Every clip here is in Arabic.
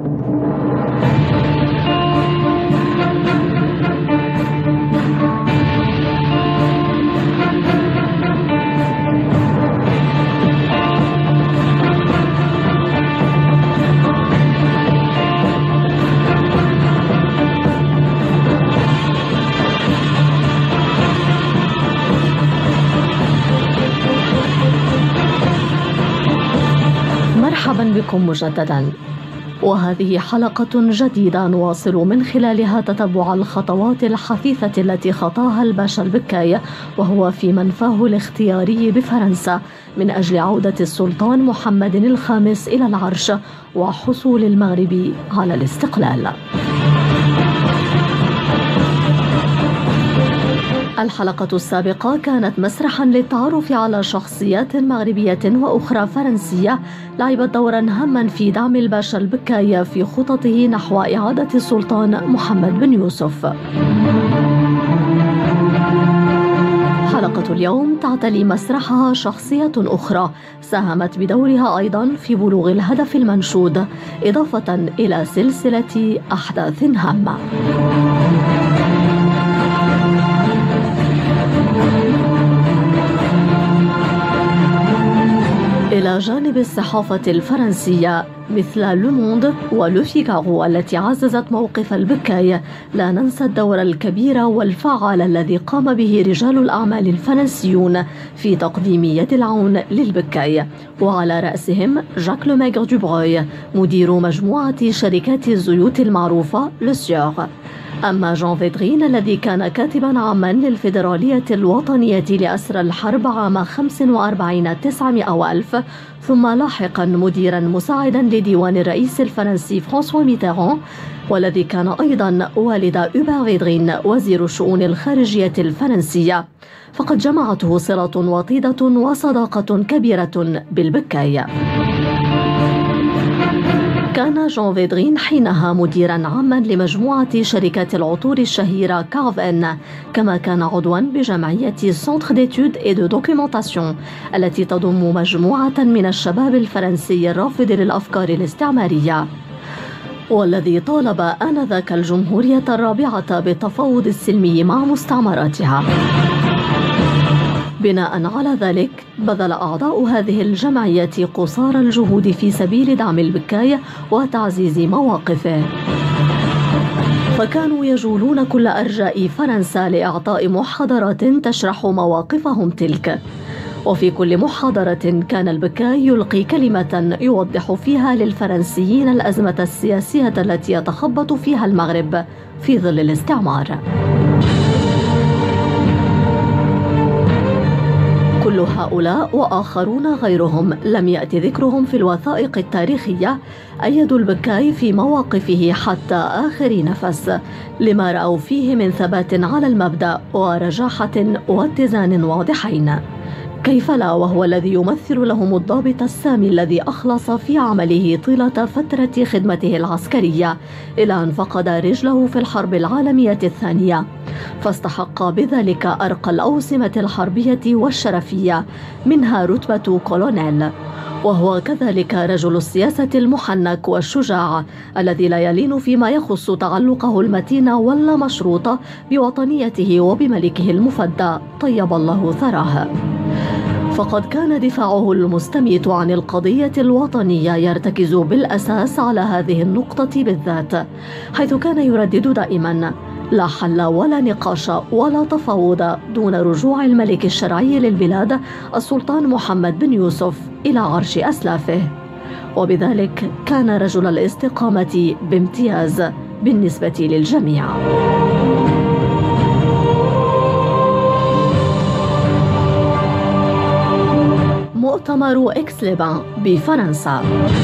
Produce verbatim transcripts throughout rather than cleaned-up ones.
مرحبا بكم مجددا، وهذه حلقة جديدة نواصل من خلالها تتبع الخطوات الحثيثة التي خطاها الباشا البكاي وهو في منفاه الاختياري بفرنسا من أجل عودة السلطان محمد الخامس إلى العرش وحصول المغرب على الاستقلال. الحلقة السابقة كانت مسرحا للتعرف على شخصيات مغربية وأخرى فرنسية لعبت دورا هاما في دعم الباشا البكاي في خططه نحو إعادة السلطان محمد بن يوسف. حلقة اليوم تعتلي مسرحها شخصية أخرى ساهمت بدورها أيضا في بلوغ الهدف المنشود، إضافة إلى سلسلة أحداث هامة. إلى جانب الصحافة الفرنسية مثل لو موند ولو فيغارو التي عززت موقف البكاي، لا ننسى الدور الكبير والفعال الذي قام به رجال الأعمال الفرنسيون في تقديم يد العون للبكاي، وعلى رأسهم جاك لو ميغر دوبروي مدير مجموعة شركات الزيوت المعروفة لو سيور. أما جان فيدرين الذي كان كاتبا عاما للفيدرالية الوطنية لأسرى الحرب عام خمسة وأربعين تسعمائة وألف، ثم لاحقا مديرا مساعدا لديوان الرئيس الفرنسي فرانسوا ميتيران، والذي كان أيضا والد أوبر فيدرين وزير الشؤون الخارجية الفرنسية، فقد جمعته صلة وطيدة وصداقة كبيرة بالبكاي. كان جان فيدرين حينها مديرا عاما لمجموعة شركات العطور الشهيرة كارفين، كما كان عضوا بجمعية سنتر ديتود اي دو دوكيومونتاسيون التي تضم مجموعة من الشباب الفرنسي الرافض للأفكار الاستعمارية، والذي طالب آنذاك الجمهورية الرابعة بالتفاوض السلمي مع مستعمراتها. بناء على ذلك بذل أعضاء هذه الجمعية قصارى الجهود في سبيل دعم البكاي وتعزيز مواقفه، فكانوا يجولون كل أرجاء فرنسا لإعطاء محاضرات تشرح مواقفهم تلك، وفي كل محاضرة كان البكاي يلقي كلمة يوضح فيها للفرنسيين الأزمة السياسية التي يتخبط فيها المغرب في ظل الاستعمار. كل هؤلاء وآخرون غيرهم لم يأتي ذكرهم في الوثائق التاريخية أيدوا البكاي في مواقفه حتى آخر نفس، لما رأوا فيه من ثبات على المبدأ ورجاحة واتزان واضحين. كيف لا وهو الذي يمثل لهم الضابط السامي الذي أخلص في عمله طيلة فترة خدمته العسكرية إلى أن فقد رجله في الحرب العالمية الثانية، فاستحق بذلك أرقى الأوسمة الحربية والشرفية منها رتبة كولونيل، وهو كذلك رجل السياسة المحنك والشجاع الذي لا يلين فيما يخص تعلقه المتين ولا مشروط بوطنيته وبملكه المفدى طيب الله ثراه. فقد كان دفاعه المستميت عن القضية الوطنية يرتكز بالأساس على هذه النقطة بالذات، حيث كان يردد دائما: لا حل ولا نقاش ولا تفاوض دون رجوع الملك الشرعي للبلاد السلطان محمد بن يوسف إلى عرش أسلافه، وبذلك كان رجل الاستقامة بامتياز بالنسبة للجميع. مؤتمر إكس ليبان بفرنسا.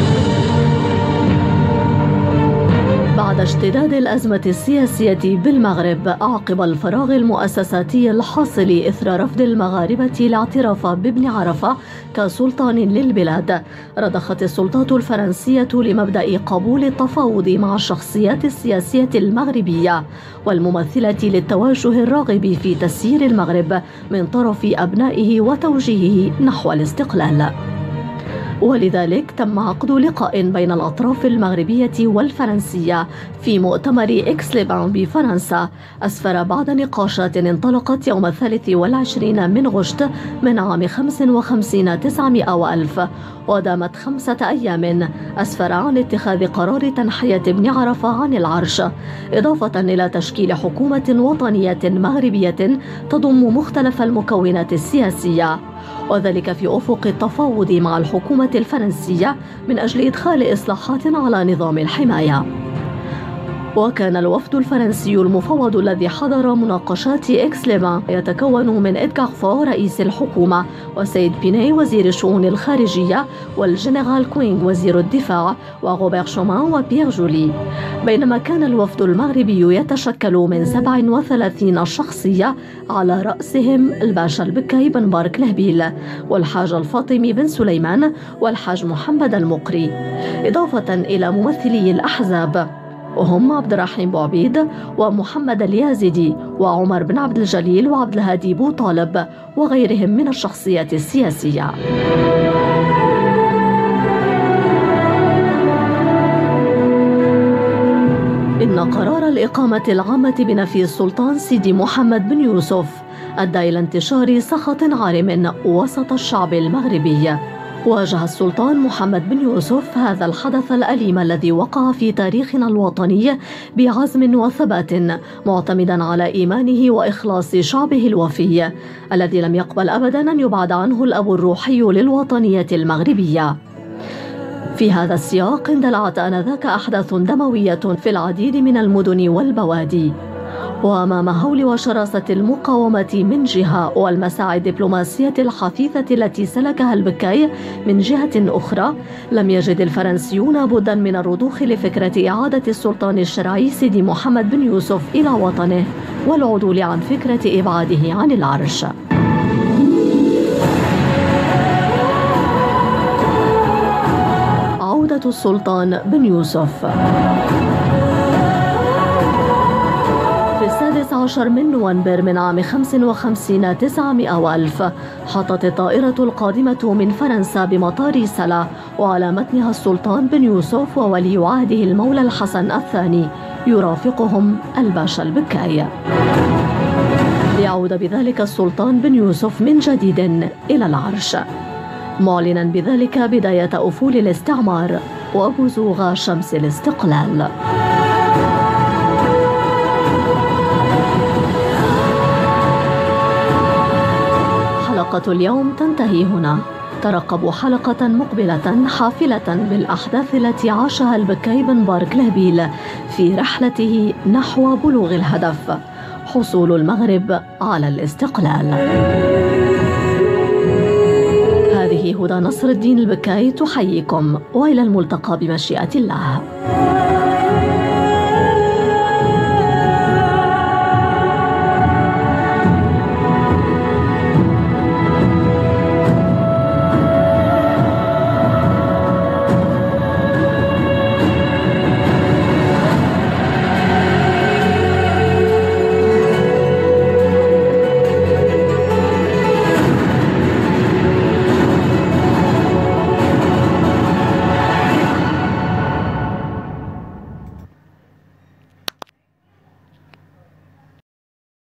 بعد اشتداد الأزمة السياسية بالمغرب عقب الفراغ المؤسساتي الحاصل إثر رفض المغاربة الاعتراف بابن عرفة كسلطان للبلاد، رضخت السلطات الفرنسية لمبدأ قبول التفاوض مع الشخصيات السياسية المغربية والممثلة للتوجه الراغب في تسيير المغرب من طرف أبنائه وتوجيهه نحو الاستقلال. ولذلك تم عقد لقاء بين الأطراف المغربية والفرنسية في مؤتمر إكس ليبان بفرنسا، أسفر بعد نقاشات انطلقت يوم الثالث والعشرين من غشت من عام خمس وخمسين تسعمائة وألف، ودامت خمسة أيام، أسفر عن اتخاذ قرار تنحية ابن عرفة عن العرش، إضافة إلى تشكيل حكومة وطنية مغربية تضم مختلف المكونات السياسية، وذلك في أفق التفاوض مع الحكومة الفرنسية من أجل إدخال إصلاحات على نظام الحماية. وكان الوفد الفرنسي المفوض الذي حضر مناقشات إكس ليبان يتكون من إدغار فو رئيس الحكومة، وسيد بيني وزير الشؤون الخارجية، والجنرال كوينغ وزير الدفاع، وغوبير شومان وبيير جولي، بينما كان الوفد المغربي يتشكل من سبع وثلاثين شخصية على رأسهم الباشا البكاي بن بارك لهبيل، والحاج الفاطمي بن سليمان، والحاج محمد المقري، إضافة إلى ممثلي الأحزاب وهم عبد الرحيم بوعبيد ومحمد اليازدي وعمر بن عبد الجليل وعبد الهادي بوطالب وغيرهم من الشخصيات السياسية. إن قرار الإقامة العامة بنفي السلطان سيدي محمد بن يوسف أدى إلى انتشار سخط عارم وسط الشعب المغربي. واجه السلطان محمد بن يوسف هذا الحدث الأليم الذي وقع في تاريخنا الوطني بعزم وثبات، معتمدا على إيمانه وإخلاص شعبه الوفي الذي لم يقبل أبدا أن يبعد عنه الأب الروحي للوطنية المغربية. في هذا السياق اندلعت آنذاك أحداث دموية في العديد من المدن والبوادي، وأمام هول وشراسة المقاومة من جهة والمساعي الدبلوماسية الحثيثة التي سلكها البكاي من جهة أخرى، لم يجد الفرنسيون بدا من الرضوخ لفكرة إعادة السلطان الشرعي سيدي محمد بن يوسف إلى وطنه والعدول عن فكرة إبعاده عن العرش. عودة السلطان بن يوسف. في السادس عشر من نوفمبر من عام خمس وخمسين تسعمائة وألف حطت الطائرة القادمة من فرنسا بمطار سلا وعلى متنها السلطان بن يوسف وولي عهده المولى الحسن الثاني يرافقهم الباشا البكاي، ليعود بذلك السلطان بن يوسف من جديد إلى العرش، معلنا بذلك بداية أفول الاستعمار وبزوغ شمس الاستقلال. حلقة اليوم تنتهي هنا. ترقبوا حلقة مقبلة حافلة بالأحداث التي عاشها البكاي بن بارك لهبيل في رحلته نحو بلوغ الهدف، حصول المغرب على الاستقلال. هذه هدى نصر الدين البكاي تحييكم، وإلى الملتقى بمشيئة الله.